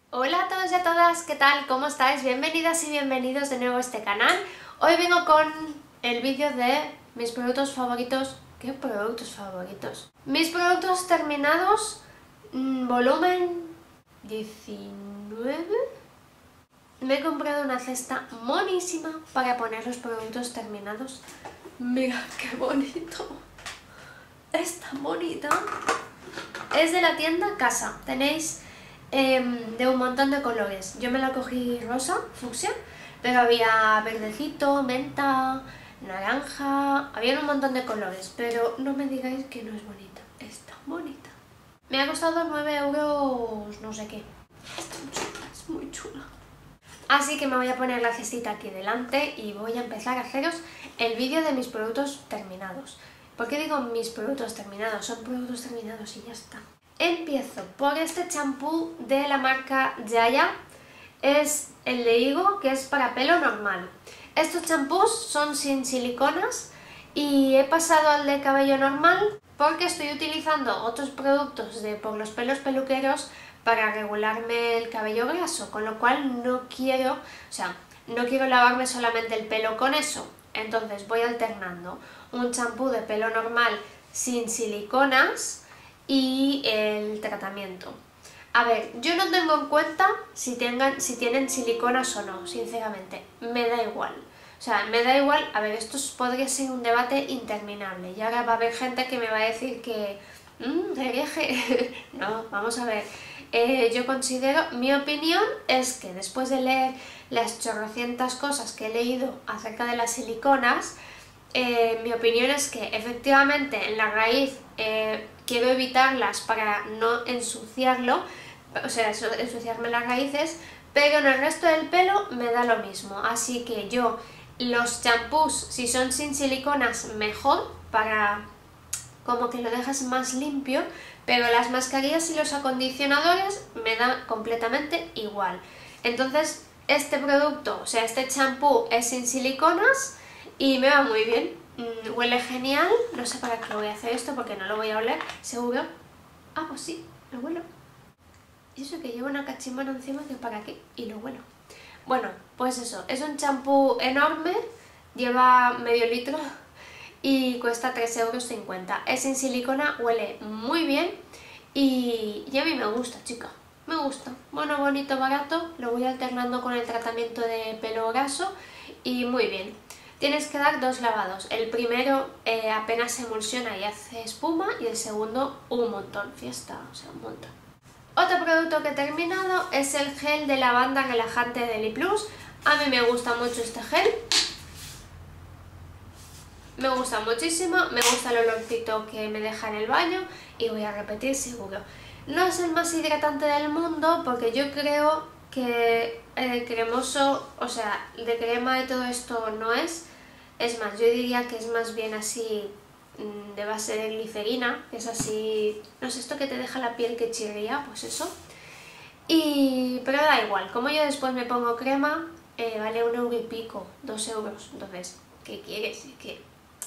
Hola a todos y a todas, ¿qué tal? ¿Cómo estáis? Bienvenidas y bienvenidos de nuevo a este canal. Hoy vengo con el vídeo de mis productos favoritos. ¿Qué productos favoritos? Mis productos terminados, volumen 19. Me he comprado una cesta monísima para poner los productos terminados. Mira qué bonito. Es tan bonita. Es de la tienda Casa. Tenéis de un montón de colores. Yo me la cogí rosa, fucsia, pero había verdecito, menta, naranja, había un montón de colores, pero no me digáis que no es bonita, es tan bonita. Me ha costado 9 euros no sé qué. Es muy chula. Así que me voy a poner la cestita aquí delante y voy a empezar a haceros el vídeo de mis productos terminados. ¿Por qué digo mis productos terminados? Son productos terminados y ya está. Empiezo por este champú de la marca Yaya, es el de higo, que es para pelo normal. Estos champús son sin siliconas y he pasado al de cabello normal porque estoy utilizando otros productos por los pelos peluqueros para regularme el cabello graso, con lo cual no quiero lavarme solamente el pelo con eso. Entonces voy alternando un champú de pelo normal sin siliconas y el tratamiento. A ver, yo no tengo en cuenta si tienen siliconas o no, sinceramente, me da igual. O sea, me da igual, a ver, esto podría ser un debate interminable y ahora va a haber gente que me va a decir que... hereje. No, vamos a ver. Yo considero, mi opinión es que después de leer las chorrocientas cosas que he leído acerca de las siliconas, mi opinión es que efectivamente en la raíz quiero evitarlas para no ensuciarlo, o sea, ensuciarme las raíces, pero en el resto del pelo me da lo mismo. Así que yo, los champús, si son sin siliconas, mejor, para como que lo dejas más limpio, pero las mascarillas y los acondicionadores me dan completamente igual. Entonces, este producto, o sea, este champú es sin siliconas y me va muy bien. Huele genial, no sé para qué voy a hacer esto porque no lo voy a oler, seguro. Ah, pues sí, lo huelo. Y eso que llevo una cachimana encima, que para qué, y lo huelo. Bueno, pues eso, es un champú enorme, lleva medio litro y cuesta 3,50 €. Es sin silicona, huele muy bien y a mí me gusta, chica. Me gusta. Bueno, bonito, barato, lo voy alternando con el tratamiento de pelo graso y muy bien. Tienes que dar 2 lavados. El primero apenas se emulsiona y hace espuma y el segundo un montón, fiesta, o sea, un montón. Otro producto que he terminado es el gel de lavanda relajante de Liplus. A mí me gusta mucho este gel. Me gusta muchísimo, me gusta el olorcito que me deja en el baño y voy a repetir seguro. No es el más hidratante del mundo porque yo creo que cremoso, o sea, de crema y todo esto no es. Es más, yo diría que es más bien así de base de glicerina, que es así, no sé, esto que te deja la piel que chirría, pues eso. Pero da igual, como yo después me pongo crema, vale 1 euro y pico, 2 euros, entonces, ¿qué quieres? ¿Qué?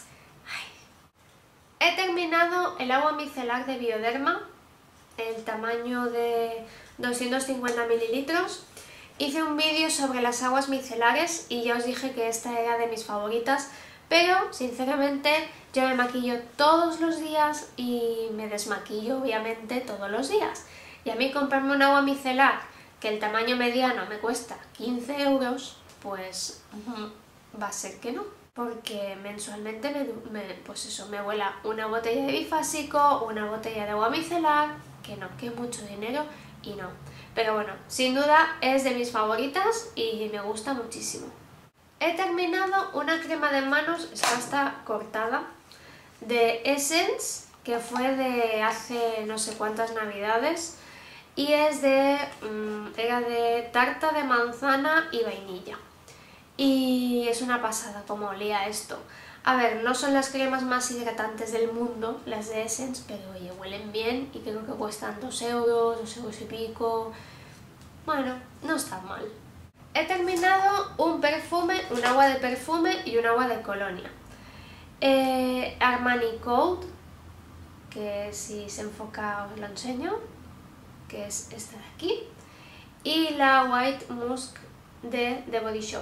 He terminado el agua micelar de Bioderma, el tamaño de 250 mililitros. Hice un vídeo sobre las aguas micelares y ya os dije que esta era de mis favoritas, pero sinceramente yo me maquillo todos los días y me desmaquillo obviamente todos los días. Y a mí comprarme un agua micelar que el tamaño mediano me cuesta 15 €, pues va a ser que no. Porque mensualmente me vuela una botella de bifásico, una botella de agua micelar, que no, que es mucho dinero y no. Pero bueno, sin duda es de mis favoritas y me gusta muchísimo. He terminado una crema de manos, esta está cortada, de Essence, que fue de hace no sé cuántas navidades, y era de tarta de manzana y vainilla. Y es una pasada como olía esto. A ver, no son las cremas más hidratantes del mundo, las de Essence, pero oye, huelen bien y creo que cuestan 2 euros, 2 euros y pico. Bueno, no está mal. He terminado un perfume, un agua de perfume y un agua de colonia. Armani Code, que si se enfoca os lo enseño, que es este de aquí. y la White Musk de The Body Shop.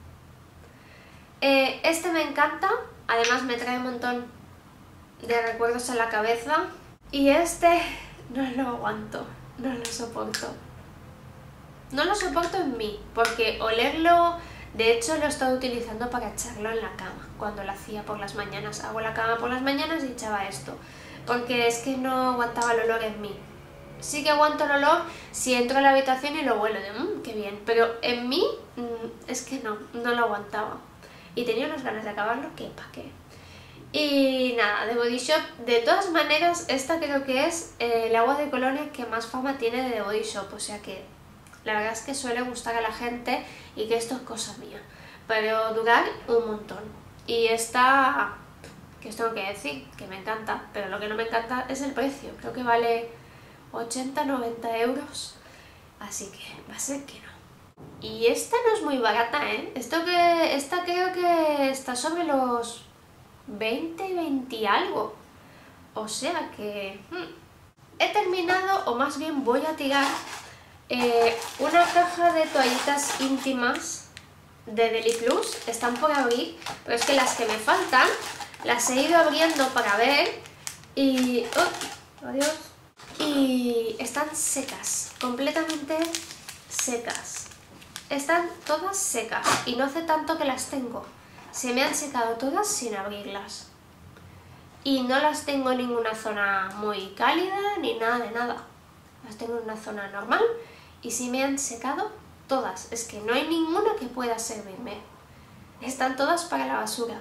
Este me encanta, además me trae un montón de recuerdos en la cabeza, y este no lo aguanto, no lo soporto. No lo soporto en mí, porque olerlo, de hecho lo he estado utilizando para echarlo en la cama, cuando lo hacía por las mañanas. Hago la cama por las mañanas y echaba esto, porque es que no aguantaba el olor en mí. Sí que aguanto el olor si entro a la habitación y lo huelo de qué bien, pero en mí es que no lo aguantaba. Y tenía unas ganas de acabarlo que pa' qué. Y nada, de Body Shop, de todas maneras, esta creo que es el agua de colonia que más fama tiene de The Body Shop, o sea que la verdad es que suele gustar a la gente y que esto es cosa mía, pero durar un montón. Y esta, que os tengo que decir, que me encanta, pero lo que no me encanta es el precio, creo que vale 80-90 euros, así que va a ser que no. Y esta no es muy barata, ¿eh? Esta creo que está sobre los 20 y algo, o sea que he terminado, o más bien voy a tirar una caja de toallitas íntimas de Deli Plus. Están por abrir, pero es que las que me faltan las he ido abriendo para ver y... ¡oh, adiós! Y están secas, completamente secas. Están todas secas y no hace tanto que las tengo. Se me han secado todas sin abrirlas. Y no las tengo en ninguna zona muy cálida ni nada de nada. Las tengo en una zona normal y se me han secado todas. Es que no hay ninguna que pueda servirme. Están todas para la basura.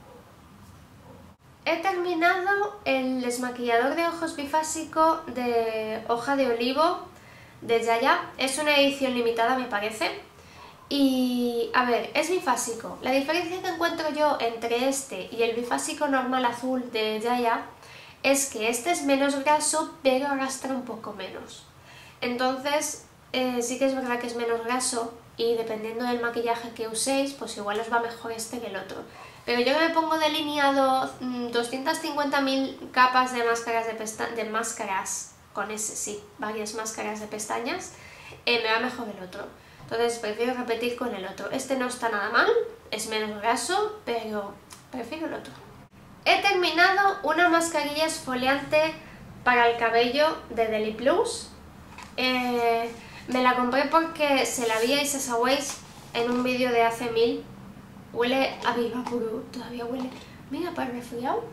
He terminado el desmaquillador de ojos bifásico de hoja de olivo de Yaya. Es una edición limitada, me parece. Y a ver, es bifásico. La diferencia que encuentro yo entre este y el bifásico normal azul de Yaya es que este es menos graso, pero arrastra un poco menos. Entonces, sí que es verdad que es menos graso y dependiendo del maquillaje que uséis, pues igual os va mejor este que el otro. Pero yo que me pongo delineado 250.000 capas de máscaras, con ese sí, varias máscaras de pestañas, me va mejor el otro. Entonces prefiero repetir con el otro. Este no está nada mal, es menos graso, pero prefiero el otro. He terminado una mascarilla exfoliante para el cabello de Deli Plus. Me la compré porque se la habíais a Saways en un vídeo de hace 1000. Huele a Viva Puro, todavía huele. Mira, para el resfriado.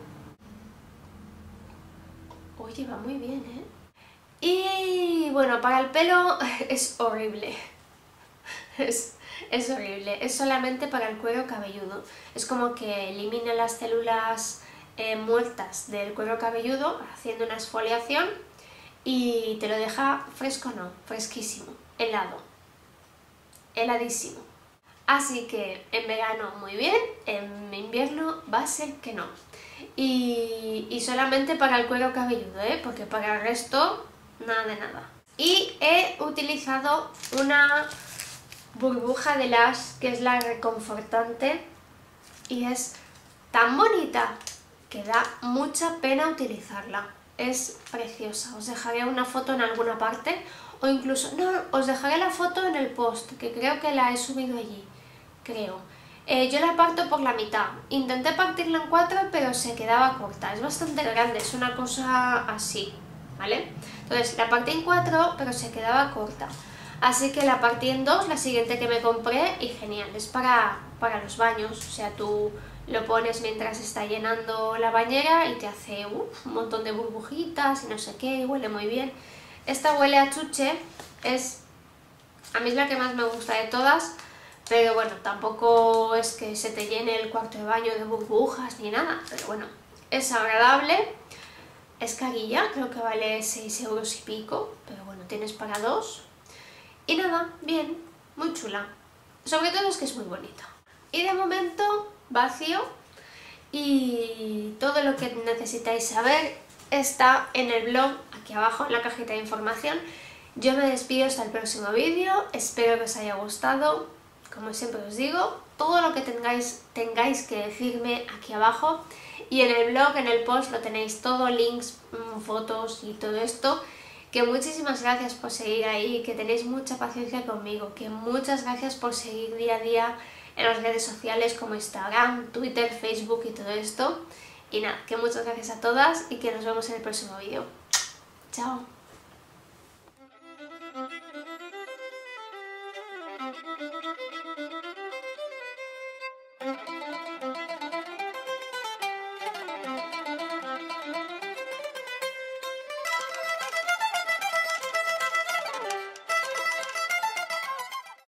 Oye, va muy bien, ¿eh? Y bueno, para el pelo es horrible. Es horrible, es solamente para el cuero cabelludo. Es como que elimina las células muertas del cuero cabelludo haciendo una exfoliación y te lo deja fresco, no, fresquísimo, helado, heladísimo. Así que en verano muy bien, en invierno va a ser que no. Y solamente para el cuero cabelludo, porque para el resto nada de nada. Y he utilizado una burbuja de Lush, que es la reconfortante, y es tan bonita que da mucha pena utilizarla. Es preciosa. Os dejaré una foto en alguna parte, o incluso, no, os dejaré la foto en el post, que creo que la he subido allí, creo. Yo la parto por la mitad. Intenté partirla en 4, pero se quedaba corta. Es bastante grande, es una cosa así, ¿vale? Entonces la partí en 4, pero se quedaba corta. Así que la partí en 2, la siguiente que me compré, y genial, es para los baños. O sea, tú lo pones mientras está llenando la bañera y te hace un montón de burbujitas y no sé qué, y huele muy bien. Esta huele a chuche, a mí es la que más me gusta de todas, pero bueno, tampoco es que se te llene el cuarto de baño de burbujas ni nada, pero bueno, es agradable, es carilla, creo que vale 6 euros y pico, pero bueno, tienes para 2. Y nada, bien, muy chula. Sobre todo es que es muy bonita. Y de momento, vacío. Y todo lo que necesitáis saber está en el blog, aquí abajo en la cajita de información. Yo me despido hasta el próximo vídeo. Espero que os haya gustado. Como siempre os digo, todo lo que tengáis que decirme aquí abajo. Y en el blog, en el post, lo tenéis todo, links, fotos y todo esto. que muchísimas gracias por seguir ahí, que tenéis mucha paciencia conmigo, que muchas gracias por seguir día a día en las redes sociales como Instagram, Twitter, Facebook y todo esto. Y nada, que muchas gracias a todas y que nos vemos en el próximo vídeo. Chao.